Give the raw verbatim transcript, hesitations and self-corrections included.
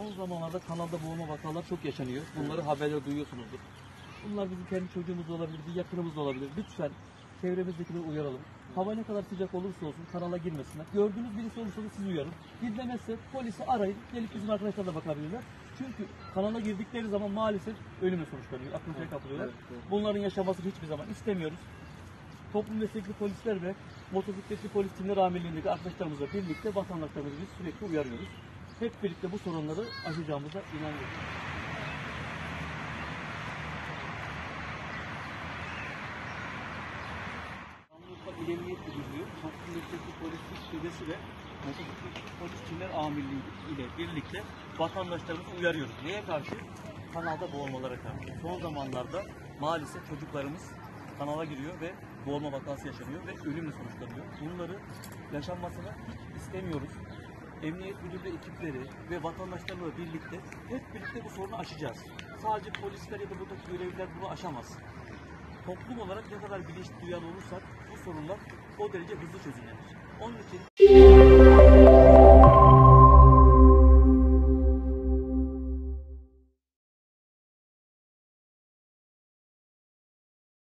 Son zamanlarda kanalda boğulma vakaları çok yaşanıyor. Bunları haberler duyuyorsunuzdur. Bunlar bizim kendi çocuğumuz da olabilir, bir yakınımız da olabilir. Lütfen çevremizdekileri uyaralım. Hava ne kadar sıcak olursa olsun kanala girmesinler. Gördüğünüz birisi olursa da siz uyarın. Dinlemezse polisi arayın, gelip bizim arkadaşlar da bakabilirler. Çünkü kanala girdikleri zaman maalesef ölümle sonuçlanıyor, akıntıya kapılıyorlar. Bunların yaşamasını hiçbir zaman istemiyoruz. Toplum destekli polisler ve motosikletli polis timler amirliğindeki arkadaşlarımızla birlikte vatandaşlarımızı biz sürekli uyarıyoruz. Hep birlikte bu sorunları aşacağımıza inanıyoruz. Şanlıurfa İl Emniyet Müdürlüğü, Toplum Destekli Polislik Şubesi ve Motosikletli Polis Timler Amirliği ile birlikte vatandaşlarımızı uyarıyoruz. Neye karşı? Kanalda boğulmalara karşı. Son zamanlarda maalesef çocuklarımız kanala giriyor ve boğulma vakası yaşanıyor ve ölümle sonuçlanıyor. Bunları yaşanmasını hiç istemiyoruz. Emniyet Müdürlüğü ekipleri ve vatandaşlarla birlikte hep birlikte bu sorunu aşacağız. Sadece polisler ya da buradaki görevliler bunu aşamaz. Toplum olarak ne kadar bilinçli duyarlı olursak bu sorunlar o derece hızlı çözümlenir. Onun için